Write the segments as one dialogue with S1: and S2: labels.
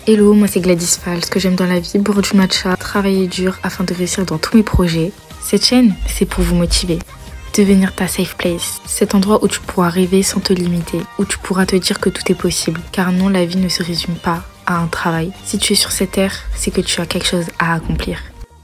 S1: Hello, moi c'est Gladys Fall. Ce que j'aime dans la vie, boire du matcha, travailler dur afin de réussir dans tous mes projets. Cette chaîne, c'est pour vous motiver. Devenir ta safe place. Cet endroit où tu pourras rêver sans te limiter, où tu pourras te dire que tout est possible. Car non, la vie ne se résume pas à un travail. Si tu es sur cette terre, c'est que tu as quelque chose à accomplir.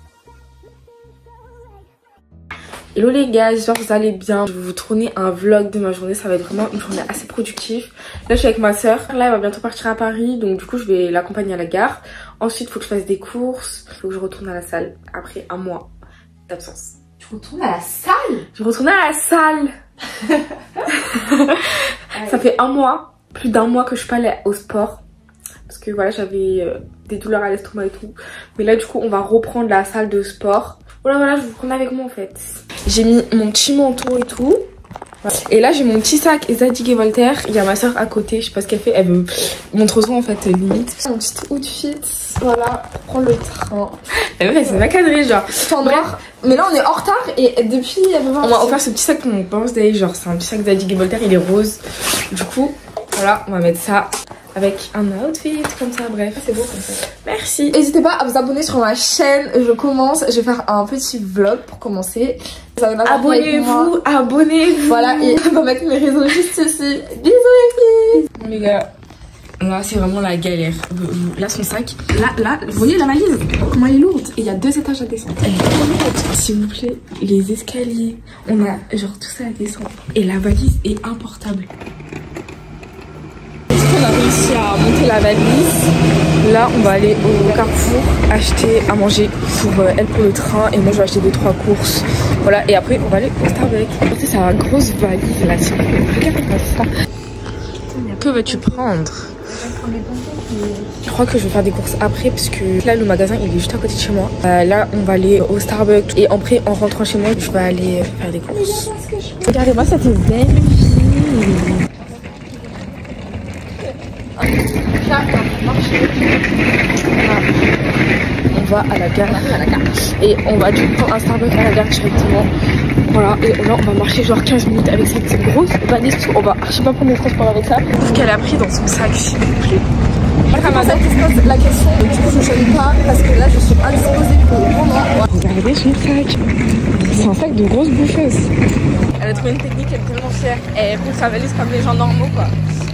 S1: Hello les gars, j'espère que vous allez bien. Je vais vous tourner un vlog de ma journée, ça va être vraiment une journée assez productive. Là je suis avec ma soeur, là elle va bientôt partir à Paris, donc du coup je vais l'accompagner à la gare. Ensuite il faut que je fasse des courses, il faut que je retourne à la salle après un mois d'absence.
S2: Tu retournes à la salle?
S1: Je retourne à la salle. Ça fait un mois, plus d'un mois que je suis pas allée au sport. Parce que voilà, j'avais des douleurs à l'estomac et tout. Mais là du coup on va reprendre la salle de sport. Voilà, je vous prends avec moi en fait. J'ai mis mon petit manteau et tout. Voilà. Et là j'ai mon petit sac Zadig & Voltaire. Il y a ma soeur à côté, je sais pas ce qu'elle fait. Elle veut montrer son en fait limite. Mon petit outfit, voilà, pour prendre le train. Et ouais, c'est pas cadré genre. En noir. Mais là on est en retard et depuis on m'a offert ce petit sac pour mon birthday. Genre c'est un petit sac Zadig & Voltaire, il est rose. Du coup, voilà, on va mettre ça avec un outfit comme ça, bref, c'est beau comme ça. Merci. N'hésitez pas à vous abonner sur ma chaîne, je vais faire un petit vlog pour commencer. Abonnez-vous, abonnez-vous. Voilà, et on va mettre mes réseaux juste ici. Bisous les filles. Les gars, là c'est vraiment la galère. Là son sac, là, vous voyez la valise, comment elle est lourde. Et il y a 2 étages à descendre. Elle est trop lourde. S'il vous plaît, les escaliers, on a genre tout ça à descendre. Et la valise est importable. On a réussi à monter la valise. Là on va aller au Carrefour acheter à manger pour elle pour le train, et moi je vais acheter 2-3 courses. Voilà, et après on va aller au Starbucks. C'est sa grosse valise là. Regarde ça. Que vas-tu prendre? Je crois que je vais faire des courses après parce que là le magasin il est juste à côté de chez moi. Là on va aller au Starbucks et après en rentrant chez moi je vais aller faire des courses. Regardez-moi cette belle fille. On va à la gare et on va du coup prendre un Starbucks à la gare directement. Voilà, et là on va marcher genre 15 minutes avec cette grosse valise. On va archi pas prendre le transport avec ça. Ce qu'elle a pris dans son sac, s'il vous plaît. Ramadan qui se pose la question, du coup je ne choisis pas parce que là je suis indisposée pour moi. Regardez son sac, c'est un sac de grosse bouffeuse. Elle a trouvé une technique, elle est tellement fière. Elle prend sa valise comme les gens normaux quoi.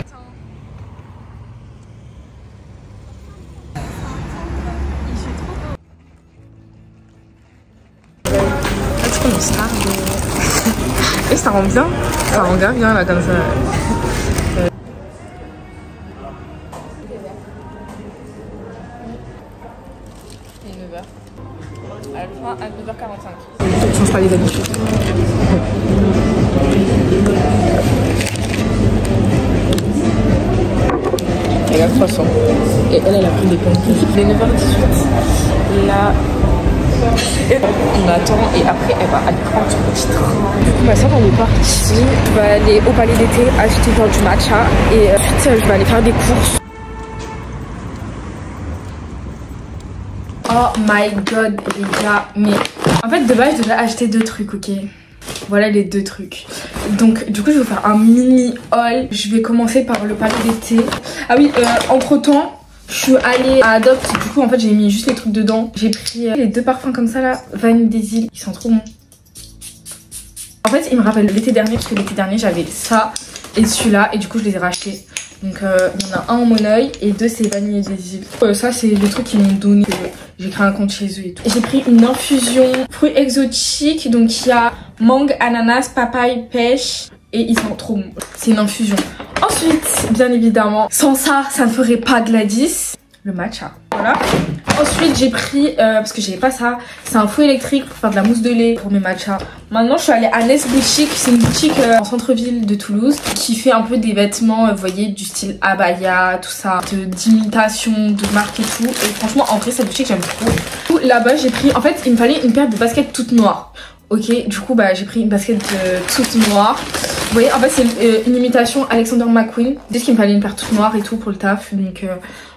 S1: Et ça rend bien, ça rend grave bien là comme ça. Il est 9h. À la fin à 9h45. On change pas les habitudes. Elle a 300. Et elle a pris des pommes. Il est 9h18. Là. Et on attend et après elle va aller prendre son petit train. Du coup ma soeur elle est partie. Je vais aller au palais d'été acheter du matcha et ensuite je vais aller faire des courses. Oh my god les gars, mais en fait de base je devais acheter 2 trucs, ok. Voilà les 2 trucs. Donc du coup je vais faire un mini haul. Je vais commencer par le palais d'été. Ah oui, entre temps je suis allée à Adopt, du coup en fait j'ai mis juste les trucs dedans. J'ai pris les 2 parfums comme ça là, Vanille des îles, ils sont trop bons. En fait ils me rappellent l'été dernier parce que l'été dernier j'avais ça et celui-là et du coup je les ai rachetés. Donc il y en a un en mon oeil et 2 c'est Vanille des îles. Ça c'est le truc qu'ils m'ont donné, j'ai créé un compte chez eux et tout. J'ai pris une infusion fruits exotiques, donc il y a mangue, ananas, papaye, pêche. Et ils sont trop bons. C'est une infusion. Ensuite, bien évidemment, sans ça, ça ne ferait pas Gladys. Le matcha. Voilà. Ensuite, j'ai pris, parce que j'avais pas ça, c'est un fouet électrique pour faire de la mousse de lait pour mes matchas. Maintenant, je suis allée à Nest Boutique. C'est une boutique en centre-ville de Toulouse qui fait un peu des vêtements, vous voyez, du style abaya, tout ça, d'imitation, de marque et tout. Et franchement, en vrai, cette boutique, j'aime trop. Là-bas, j'ai pris, en fait, il me fallait une paire de baskets toutes noires. Ok, du coup, bah, j'ai pris une basket toute noire. Vous voyez, en fait, c'est une imitation Alexander McQueen. Dès qu'il me fallait une paire toute noire et tout pour le taf. Donc,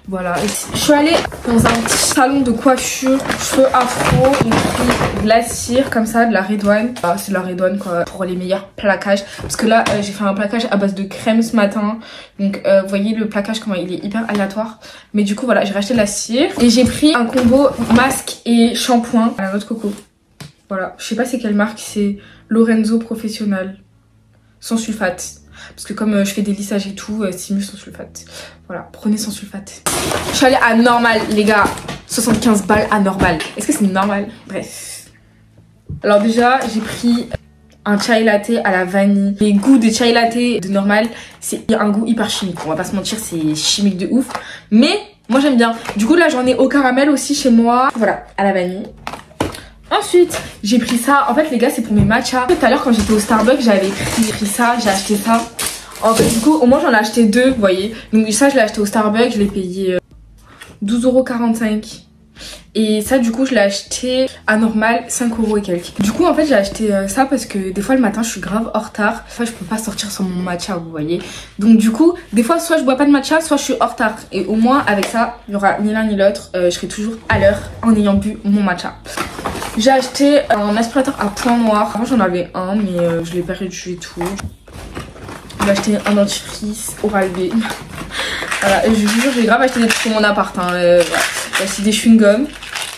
S1: Voilà, je suis allée dans un petit salon de coiffure, cheveux afro, j'ai pris de la cire comme ça, de la Redouane. Ah, c'est de la Redouane quoi, pour les meilleurs plaquages. Parce que là, j'ai fait un plaquage à base de crème ce matin. Donc, vous voyez le plaquage comment il est hyper aléatoire. Mais du coup, voilà, j'ai racheté de la cire. Et j'ai pris un combo masque et shampoing à la noix de coco. Voilà, je sais pas c'est quelle marque, c'est Lorenzo Professionnel. Sans sulfate. Parce que comme je fais des lissages et tout, c'est mieux sans sulfate. Voilà, prenez sans sulfate. Je suis allée à Normal, les gars. 75 balles à Normal. Est-ce que c'est normal? Bref. Alors déjà, j'ai pris un chai latte à la vanille. Les goûts de chai latte de Normal, c'est un goût hyper chimique. On va pas se mentir, c'est chimique de ouf. Mais moi j'aime bien. Du coup là, j'en ai au caramel aussi chez moi. Voilà, à la vanille. Ensuite, j'ai pris ça. En fait, les gars, c'est pour mes matchas. Tout à l'heure, quand j'étais au Starbucks, j'avais pris ça, j'ai acheté ça. En fait, du coup, au moins, j'en ai acheté deux, vous voyez. Donc, ça, je l'ai acheté au Starbucks, je l'ai payé 12,45 €. Et ça, du coup, je l'ai acheté à Normal, 5 € et quelques. Du coup, en fait, j'ai acheté ça parce que des fois, le matin, je suis grave en retard. Des fois, je peux pas sortir sans mon matcha, vous voyez. Donc, du coup, des fois, soit je bois pas de matcha, soit je suis en retard. Et au moins, avec ça, il y aura ni l'un ni l'autre. Je serai toujours à l'heure en ayant bu mon matcha. J'ai acheté un aspirateur à points noirs. Avant j'en avais un mais je l'ai perdu et tout. J'ai acheté un dentifrice Oral-B. Voilà, et je vous jure j'ai grave acheté des trucs pour mon appart. Hein. Voilà. J'ai acheté des chewing-gums.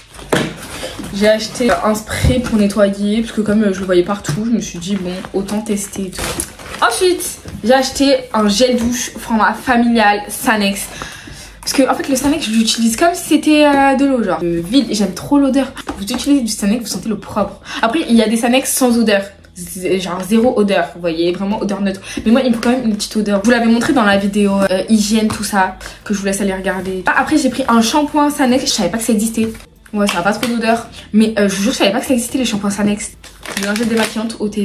S1: J'ai acheté un spray pour nettoyer parce que comme je le voyais partout, je me suis dit bon autant tester et tout. Ensuite j'ai acheté un gel douche format familial Sanex. Parce que en fait le Sanex je l'utilise comme si c'était de l'eau genre vide, j'aime trop l'odeur. Vous utilisez du Sanex, vous sentez le propre. Après il y a des Sanex sans odeur, genre zéro odeur, vous voyez, vraiment odeur neutre. Mais moi il me faut quand même une petite odeur. Je vous l'avais montré dans la vidéo hygiène tout ça, que je vous laisse aller regarder. Après j'ai pris un shampoing Sanex, je savais pas que ça existait. Ouais ça a pas trop d'odeur, mais je vous jure je savais pas que ça existait les shampoings Sanex. J'ai un gel démaquillante OT.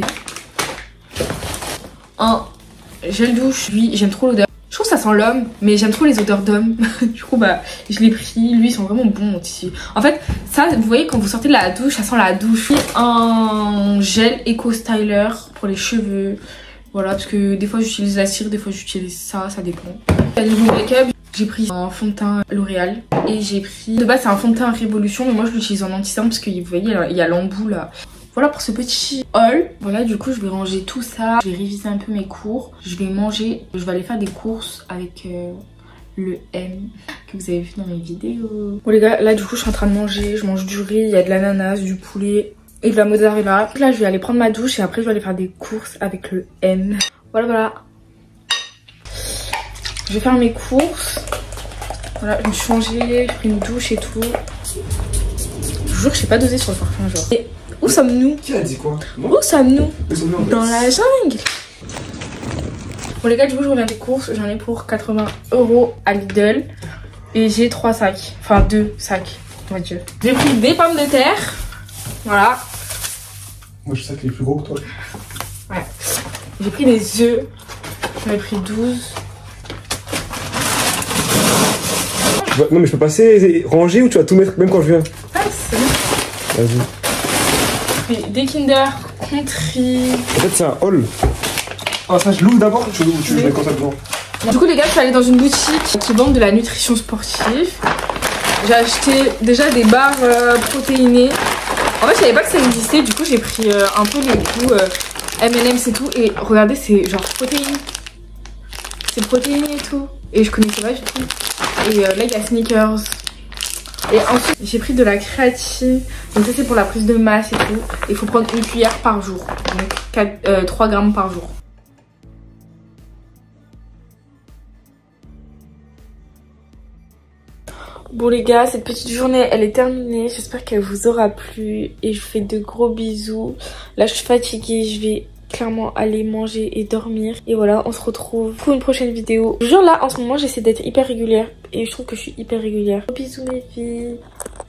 S1: Un gel douche, lui j'aime trop l'odeur. Je trouve que ça sent l'homme, mais j'aime trop les odeurs d'homme. Du coup, bah, je l'ai pris. Lui, ils sont vraiment bons aussi. En fait, ça, vous voyez, quand vous sortez de la douche, ça sent la douche. Un gel Eco Styler pour les cheveux. Voilà, parce que des fois, j'utilise la cire, des fois, j'utilise ça, ça dépend. Niveau make-up, j'ai pris un fond de teint L'Oréal. Et j'ai pris... De base, c'est un fond de teint Révolution, mais moi, je l'utilise en anti-cerne parce que, vous voyez, il y a l'embout là. Voilà pour ce petit haul. Voilà, du coup, je vais ranger tout ça. Je vais réviser un peu mes cours. Je vais manger. Je vais aller faire des courses avec le M que vous avez vu dans mes vidéos. Bon les gars, là du coup, je suis en train de manger. Je mange du riz, il y a de l'ananas, du poulet et de la mozzarella. Là, je vais aller prendre ma douche et après, je vais aller faire des courses avec le M. Voilà, voilà. Je vais faire mes courses. Voilà, je me suis changée, j'ai pris une douche et tout. Je vous jure que je sais pas doser sur le parfum, genre. Et où sommes-nous?
S3: Qui a dit quoi?
S1: Où sommes-nous? Dans la jungle. Bon les gars, du coup je reviens des courses. J'en ai pour 80 € à Lidl. Et j'ai 3 sacs. Enfin 2 sacs, on va dire. J'ai pris des pommes de terre. Voilà.
S3: Moi je sais qu'il est plus gros que toi.
S1: Ouais. J'ai pris des œufs. J'en ai pris 12.
S3: Non mais je peux passer ranger ou tu vas tout mettre même quand je viens?
S1: Ah c'est bon.
S3: Vas-y.
S1: J'ai pris des Kinder Country.
S3: En fait c'est un haul. Ah ça je l'ouvre d'abord, tu le mets comme ça devant.
S1: Du coup les gars, je suis allée dans une boutique qui vend de la nutrition sportive. J'ai acheté déjà des barres protéinées. En fait je savais pas que ça existait, du coup j'ai pris un peu le goût M&M's et tout. Et regardez, c'est genre protéines. C'est protéiné et tout. Et je connaissais pas du tout. Et là il y a Snickers. Et ensuite j'ai pris de la créatine. Donc ça c'est pour la prise de masse et tout. Il faut prendre une cuillère par jour. Donc 3 grammes par jour. Bon les gars, cette petite journée elle est terminée. J'espère qu'elle vous aura plu. Et je vous fais de gros bisous. Là je suis fatiguée, je vais clairement aller manger et dormir. Et voilà, on se retrouve pour une prochaine vidéo. Je vous jure là en ce moment j'essaie d'être hyper régulière. Et je trouve que je suis hyper régulière. Bisous mes filles.